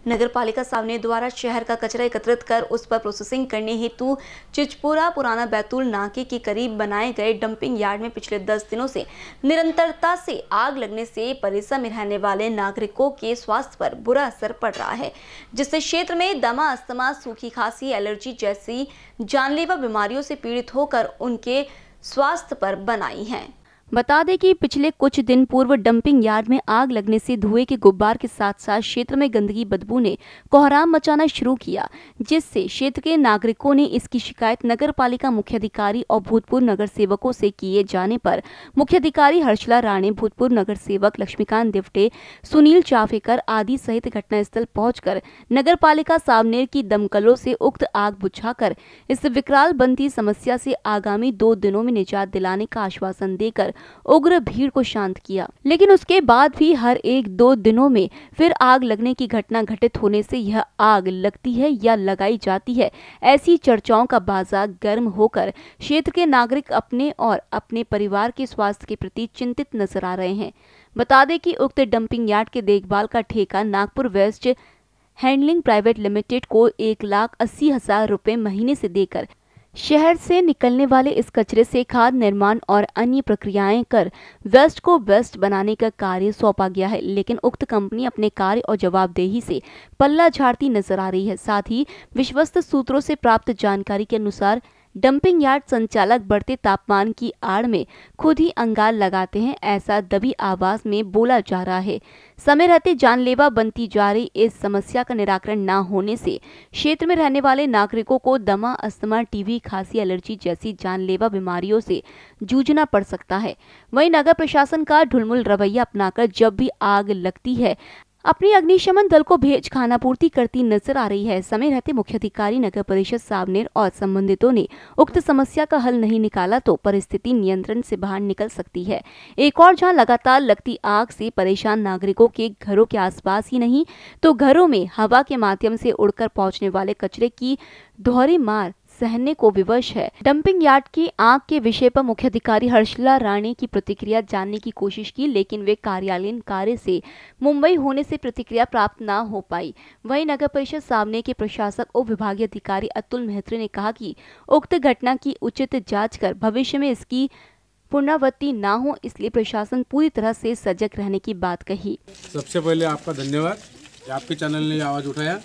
नगर पालिका सावनेर द्वारा शहर का कचरा एकत्रित कर उस पर प्रोसेसिंग करने हेतु चिचपुरा पुराना बैतूल नाके के करीब बनाए गए डंपिंग यार्ड में पिछले 10 दिनों से निरंतरता से आग लगने से परिसर में रहने वाले नागरिकों के स्वास्थ्य पर बुरा असर पड़ रहा है, जिससे क्षेत्र में दमा, अस्थमा, सूखी खांसी, एलर्जी जैसी जानलेवा बीमारियों से पीड़ित होकर उनके स्वास्थ्य पर बनाई है। बता दें कि पिछले कुछ दिन पूर्व डंपिंग यार्ड में आग लगने से धुएं के गुब्बार के साथ साथ क्षेत्र में गंदगी बदबू ने कोहराम मचाना शुरू किया, जिससे क्षेत्र के नागरिकों ने इसकी शिकायत नगर पालिका मुख्याधिकारी और भूतपूर्व नगर सेवकों से किए जाने पर मुख्याधिकारी हर्षला राणे, भूतपूर्व नगर सेवक लक्ष्मीकांत दिवटे, सुनील चाफेकर आदि सहित घटनास्थल पहुंचकर नगर पालिका सावनेर की दमकलों से उक्त आग बुझाकर इस विकराल बनती समस्या से आगामी 2 दिनों में निजात दिलाने का आश्वासन देकर उग्र भीड़ को शांत किया। लेकिन उसके बाद भी हर 1-2 दिनों में फिर आग लगने की घटना घटित होने से यह आग लगती है या लगाई जाती है, ऐसी चर्चाओं का बाजार गर्म होकर क्षेत्र के नागरिक अपने और अपने परिवार के स्वास्थ्य के प्रति चिंतित नजर आ रहे हैं। बता दें कि उक्त डंपिंग यार्ड के देखभाल का ठेका Nagpur waste handling private limited को 1,80,000 रुपए महीने से देकर शहर से निकलने वाले इस कचरे से खाद्य निर्माण और अन्य प्रक्रियाएं कर वेस्ट को बेस्ट बनाने का कार्य सौंपा गया है, लेकिन उक्त कंपनी अपने कार्य और जवाबदेही से पल्ला झाड़ती नजर आ रही है। साथ ही विश्वस्त सूत्रों से प्राप्त जानकारी के अनुसार डंपिंग यार्ड संचालक बढ़ते तापमान की आड़ में खुद ही अंगार लगाते हैं, ऐसा दबी आवाज में बोला जा रहा है। समय रहते जानलेवा बनती जा रही इस समस्या का निराकरण न होने से क्षेत्र में रहने वाले नागरिकों को दमा, अस्थमा, टीबी, खांसी, एलर्जी जैसी जानलेवा बीमारियों से जूझना पड़ सकता है। वहीं नगर प्रशासन का ढुलमुल रवैया अपनाकर जब भी आग लगती है अपनी अग्निशमन दल को भेज खानापूर्ति करती नजर आ रही है। समय रहते मुख्याधिकारी नगर परिषद सावनेर और संबंधितों ने उक्त समस्या का हल नहीं निकाला तो परिस्थिति नियंत्रण से बाहर निकल सकती है। एक और जहां लगातार लगती आग से परेशान नागरिकों के घरों के आसपास ही नहीं तो घरों में हवा के माध्यम से उड़कर पहुंचने वाले कचरे की दोहरी मार सहने को विवश है। डंपिंग यार्ड की आग के विषय पर मुख्याधिकारी हर्षला राणे की प्रतिक्रिया जानने की कोशिश की, लेकिन वे कार्यालयीन कार्य से मुंबई होने से प्रतिक्रिया प्राप्त न हो पाई। वहीं नगर परिषद सावनेर के प्रशासक और विभागीय अधिकारी अतुल मेहत्री ने कहा कि उक्त घटना की उचित जांच कर भविष्य में इसकी पुनरावृत्ति न हो, इसलिए प्रशासन पूरी तरह से सजग रहने की बात कही। सबसे पहले आपका धन्यवाद, आपके चैनल ने आवाज उठाया।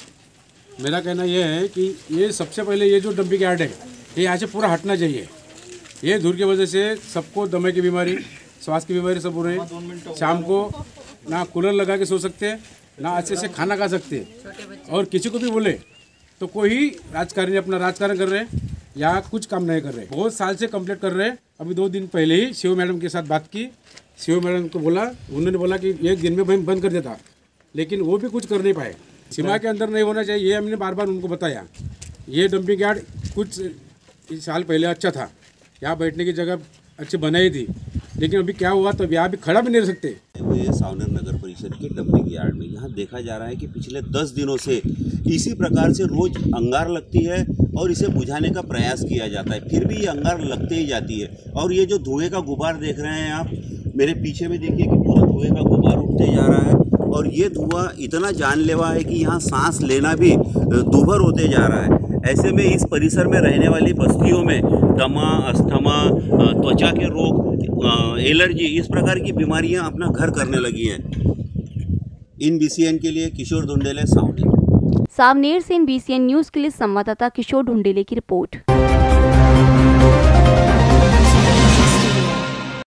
मेरा कहना यह है कि ये सबसे पहले ये जो डंपिंग यार्ड है ये यहाँ से पूरा हटना चाहिए। ये धूल की वजह से सबको दमे की बीमारी, श्वास की बीमारी सब हो रही है। शाम को ना कूलर लगा के सो सकते हैं, ना अच्छे से खाना खा सकते हैं, और किसी को भी बोले तो कोई राजकारणी अपना राजकारण कर रहे हैं या कुछ काम नहीं कर रहे। बहुत साल से कंप्लेंट कर रहे हैं। अभी 2 दिन पहले ही शिव मैडम के साथ बात की। शिव मैडम को बोला, उन्होंने बोला कि 1 दिन में बंद कर देता, लेकिन वो भी कुछ कर नहीं पाए। सीमा के अंदर नहीं होना चाहिए, ये हमने बार बार उनको बताया। ये डंपिंग यार्ड कुछ साल पहले अच्छा था, यहाँ बैठने की जगह अच्छी बनाई थी, लेकिन अभी क्या हुआ तो यहाँ भी खड़ा भी नहीं रह सकते। ये सावनेर नगर परिषद के डंपिंग यार्ड में यहाँ देखा जा रहा है कि पिछले 10 दिनों से इसी प्रकार से रोज अंगार लगती है और इसे बुझाने का प्रयास किया जाता है, फिर भी ये अंगार लगते ही जाती है। और ये जो धुएं का गुब्बार देख रहे हैं आप, मेरे पीछे में देखिए कि पूरा धुएं का गुब्बार उठते जा रहा है, और ये धुआं इतना जानलेवा है कि यहाँ सांस लेना भी दूभर होते जा रहा है। ऐसे में इस परिसर में रहने वाली बस्तियों में दमा, अस्थमा, त्वचा के रोग, एलर्जी, इस प्रकार की बीमारियां अपना घर करने लगी हैं। इन BCN के लिए किशोर ढुंडेले, सावनेर। सावनेर से इन BCN न्यूज के लिए संवाददाता किशोर ढुंडेले की रिपोर्ट।